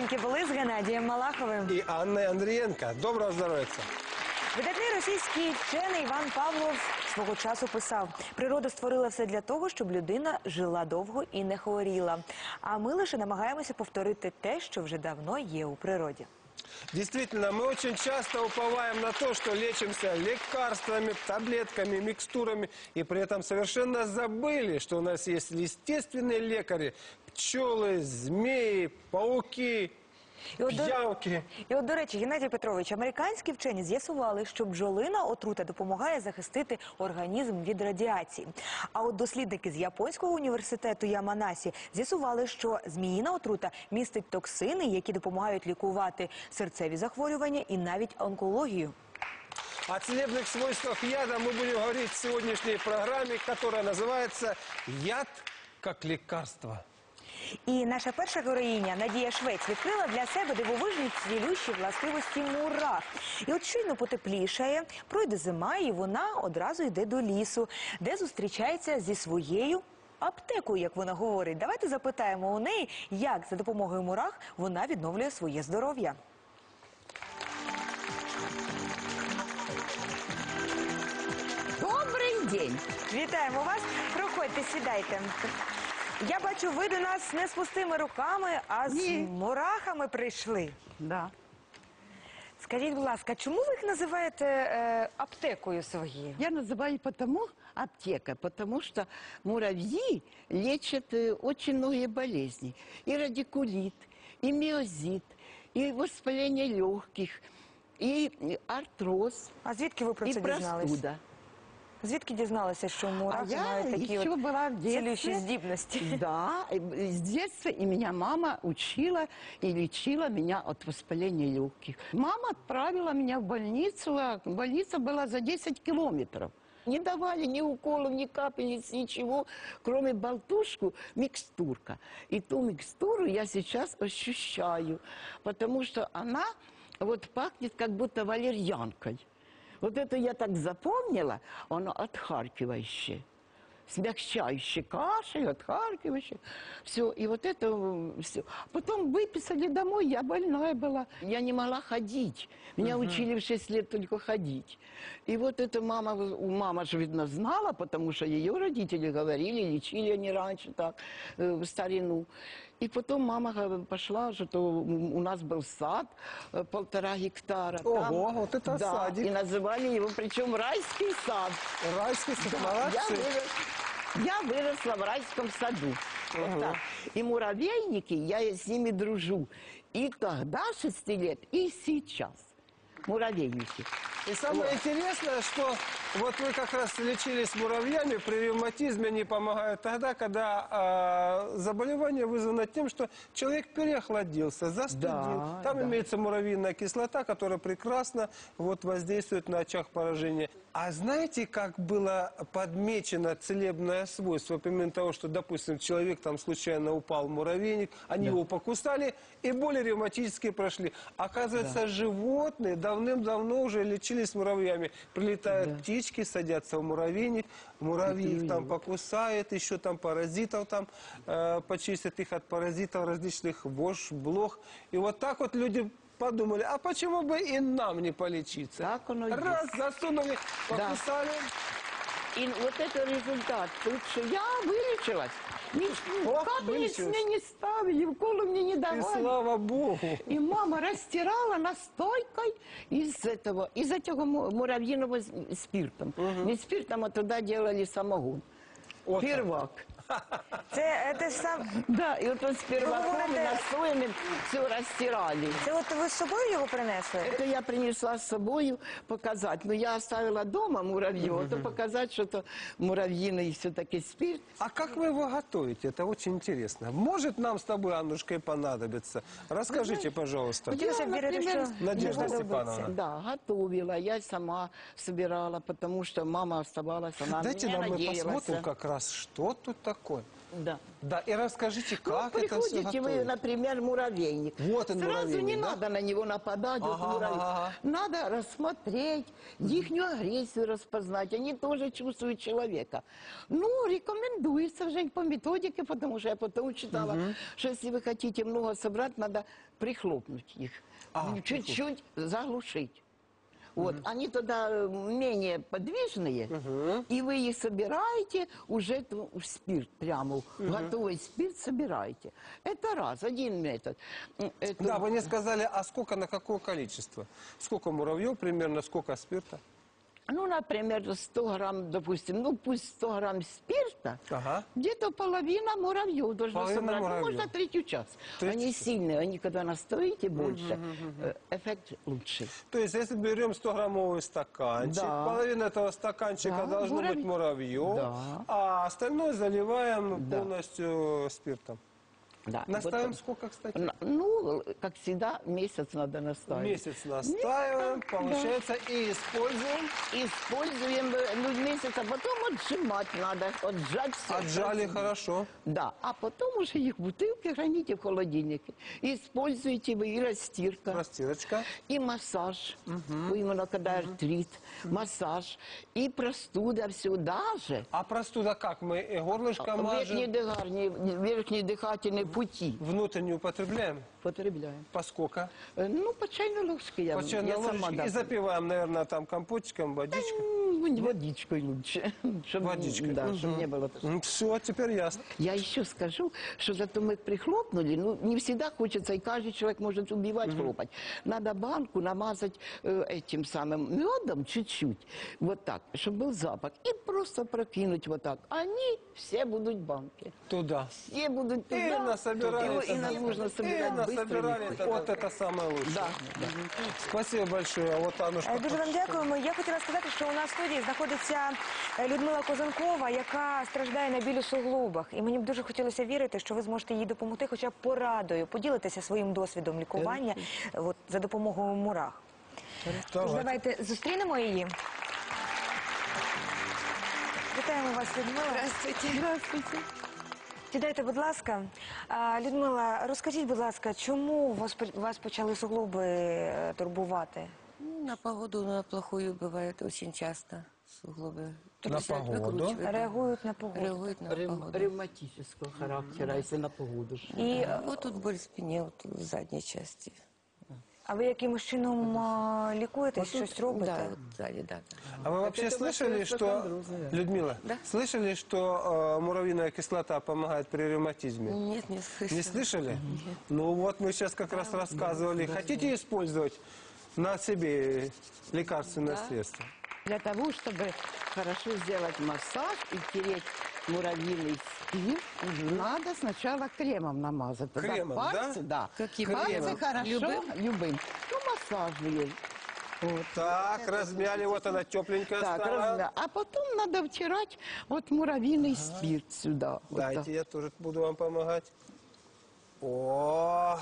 сніданки були з Геннадієм Малаховим и Анной Андриенко. Доброго здоров'я! Видатний російський вчений Іван Павлов свого часу писав: «Природа створила все для того, щоб людина жила довго і не хворіла. А ми лише намагаємося повторити те, що вже давно є у природі». Действительно, мы очень часто уповаем на то, что лечимся лекарствами, таблетками, микстурами, и при этом совершенно забыли, что у нас есть естественные лекари, пчелы, змеи, пауки, п'явки. І от, до речі, Геннадій Петрович, американські вчені з'ясували, що бджолина отрута допомагає захистити організм від радіації. А от дослідники з японського університету Яманасі з'ясували, що зміїна отрута містить токсини, які допомагають лікувати серцеві захворювання і навіть онкологію. О целебных свойствах яда мы будем говорить в сегодняшней программе, которая называется «Яд как лекарство». І наша перша героїня Надія Швець відкрила для себе дивовижні цілющі властивості мурах. І от щойно потеплішає, пройде зима, і вона одразу йде до лісу, де зустрічається зі своєю аптекою, як вона говорить. Давайте запитаємо у неї, як за допомогою мурах вона відновлює своє здоров'я. Добрий день! Вітаємо вас! Проходьте, сідайте. Я бачу, ви до нас не з пустими руками, а з мурахами прийшли. Да. Скажіть, будь ласка, чому ви їх називаєте аптекою своєю? Я называю аптека, потому что муравьи лечат очень многие болезни. И радикулит, и миозит, и воспаление легких, и артроз, А звідки ви про и це дізналися? простуда. Звідки дізналися, що мурахи мають такі еще была в детстве. цілющі здібності? Да, с детства и меня мама учила и лечила меня от воспаления легких. Мама отправила меня в больницу, а больница была за 10 километров. Не давали ни уколов, ни капельниц, ничего, кроме болтушку, микстурка. И ту микстуру я сейчас ощущаю, потому что она вот пахнет как будто валерьянкой. Вот это я так запомнила, оно отхаркивающее, смягчающее кашель, отхаркивающее. Все, и вот это все. Потом выписали домой, я больная была. Я не могла ходить. Меня учили в 6 лет только ходить. И вот это мама же, видно, знала, потому что ее родители говорили, лечили они раньше так, в старину. И потом мама пошла, что у нас был сад, 1,5 гектара. Ого, там, вот это да, садик. И называли его, причем райский сад. Райский сад, Да, молодцы. я выросла в райском саду. Вот так. И муравейники, я с ними дружу. И тогда 6 лет, и сейчас. Муравейники. И самое интересное, что вот вы как раз лечились муравьями, при ревматизме они помогают тогда, когда заболевание вызвано тем, что человек переохладился, застудил. Да, Там да. имеется муравьиная кислота, которая прекрасно вот, воздействует на очаг поражения. А знаете, как было подмечено целебное свойство, помимо того, что, допустим, человек там случайно упал в муравейник, они его покусали, и боли ревматические прошли. Оказывается, животные давным-давно уже лечились муравьями. Прилетают птички, садятся в муравейник, муравьи их там покусают, еще там паразитов там почистят их от паразитов различных вож, блох. И вот так вот люди подумали, а почему бы и нам не полечиться? Так оно и Раз, есть. засунули, покусали. И вот это результат. Тут что я вылечилась. Ох, Капельниц вылечилась. мне не ставили, уколы мне не И давали. слава Богу. И мама растирала настойкой из этого муравьиного спиртом. Не спиртом, а туда делали самогон. Вот так. Первак. Це те ж саме. Да, и вот он с перваком и говорите- настоями все растирали. Це от ви з собою його принесли? Это я принесла с собой показать. Но я оставила дома муравьев, то показать, что это муравьиный все-таки спирт. А как вы его готовите? Это очень интересно. Может нам с тобой, Аннушка, и понадобится? Расскажите, пожалуйста. Хотілося б вірити, що Надежда знадобиться. Степановна. Да, готовила, я сама собирала, потому что мама оставалась, она Дайте меня нам мы надеялась. посмотрим как раз, что тут такое. Да. Да, и расскажите, Ну, как это все приходите вы, готовить. например, муравейник. Вот он, Сразу муравейник, не да? надо на него нападать. Вот Ага, муравей. ага. Надо рассмотреть, ихнюю агрессию распознать. Они тоже чувствуют человека. Ну, рекомендуется, Жень, по методике, потому что я потом читала, что если вы хотите много собрать, надо прихлопнуть их. Чуть-чуть заглушить. Вот, они тогда менее подвижные, и вы их собираете, уже в спирт прямо, готовый спирт собираете. Это раз, один метод. Это- Да, вы не сказали, а сколько, на какое количество? Сколько муравьев примерно, сколько спирта? Ну, например, 100 грамм, допустим, ну пусть 100 грамм спирта, Ага. где-то половина муравьев должна Половина собрать. муравьев. Ну, можно третью часть. Третью Они часть. сильные, они когда настоите больше, эффект лучше. То есть, если берем 100-граммовый стаканчик, Да. половина этого стаканчика Да, должно быть муравьев, Да. а остальное заливаем Да. полностью спиртом. Да. Наставим Вот, сколько, кстати? ну, как всегда, месяц надо наставить. Месяц настаиваем, получается, и используем. Используем месяц, а потом отжимать надо, отжать все. Отжали хорошо. Да, а потом уже их в бутылке храните в холодильнике. Используете вы и растирка, Растирочка. и массаж, именно когда артрит, массаж, и простуда, все даже. А простуда как? Мы горлышко Верхние, мажем, верхние дыхательные пути внутренне употребляем. потребляем. Поскольку? Ну, по чайной ложке я, По чайной я сама, ложечке. да. И запиваем, наверное, там компотиком, водичкой. Водичкой лучше. Чтоб, Водичкой. Да, чтобы не было. Все, теперь ясно. Я еще скажу, что зато мы прихлопнули, ну, не всегда хочется, и каждый человек может убивать, хлопать. Надо банку намазать этим самым медом чуть-чуть, вот так, чтобы был запах, и просто прокинуть вот так. Они все будут в банке. Туда. Все будут туда. И насобирали. И нас нужно собирать быстро. насобирали. легко. Вот это самое лучшее. Да, да. Спасибо большое. А вот Аннушка. Дуже вам дякуємо. Я хотіла сказати, що у нас в студії знаходиться Людмила Козанкова, яка страждає на біль у суглобах. І мені б дуже хотілося вірити, що ви зможете їй допомогти хоча б порадою, поділитися своїм досвідом лікування от, за допомогою мурах. Тож давайте зустрінемо її. Вітаємо вас, Людмила. Здравствуйте. Здравствуйте. Сідайте, будь ласка. Людмила, розкажіть, будь ласка, чому вас почали суглоби турбувати? На погоду на плохую бывает очень часто суглобы. На Начинают погоду? выкручивать, да. Реагують на погоду. Реагуют на погоду. Ревматического характера, если на погоду. І, Вот тут боль в спине, вот в задней части. а ви якимось чином лікуєтесь, щось робите? Да, вот сзади, да. А вы вообще это слышали, вообще что... остеохондроз, наверное. Людмила, Да. слышали, что муравьиная кислота помогает при ревматизме? Нет, не слышала. Не слышали? Ну вот мы сейчас как раз рассказывали. Хотите использовать на себе лекарственное средство? Для того, чтобы хорошо сделать массаж и тереть муравьиный спирт, надо сначала кремом намазать. За Кремом, пальцы, да? Каким Пальцы кремом? хорошо, Любым? любым. Ну, массажные. Вот. Так, размяли, вот она тепленькая Так, стала. а потом надо втирать вот муравьиный спирт сюда. Вот так. Дайте, я тоже буду вам помогать. О,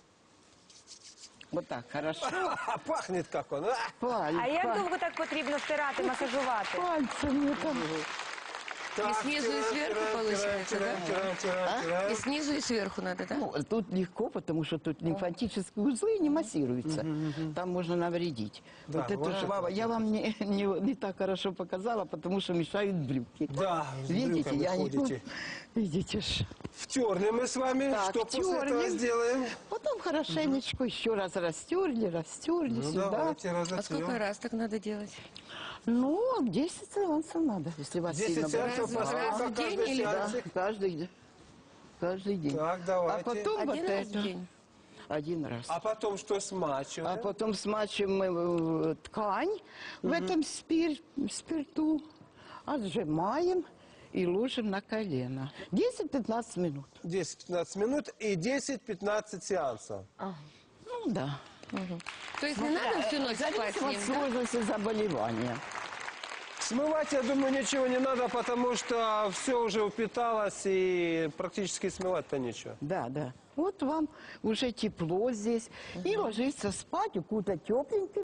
Вот так, хорошо. пахнет как он. А! А як довго так потрібно втирати, масажувати? Пальцами там. Так, снизу, и втираем, сверху втираем, получается, втираем, да? втираем, втираем, А? втираем. И снизу, и сверху надо, да? Ну, тут легко, потому что тут лимфатические узлы не массируются. Там можно навредить. Да, вот это вот же, это Вова, я вам не так хорошо показала, потому что мешают брюки. Да, с Видите, брюками я не... ходите. Видите ж. Втерли мы с вами. Так, Что после этого втёрли. сделаем? Потом хорошенечко еще раз растерли Ну, сюда. давайте А сколько разотрем. раз так надо делать? Ну, 10 сеансов надо, если вас 10 сильно сеансов болит. по раз в сколько день каждый или Да, сеансик? каждый день. Так, А давайте. потом вот Один раз в это. день? Один раз. А потом что смачиваем? А потом смачиваем мы ткань в этом спирту, отжимаем и ложим на колено. 10-15 минут. 10-15 минут и 10-15 сеансов. Ну да. То есть не надо всю ночь спать с Зависимо от ним, да? сложности заболевания. Смывать, я думаю, ничего не надо, потому что все уже упиталось и практически смывать-то нечего. Да, да. Вот вам уже тепло здесь. И ложиться спать, укутать тепленький.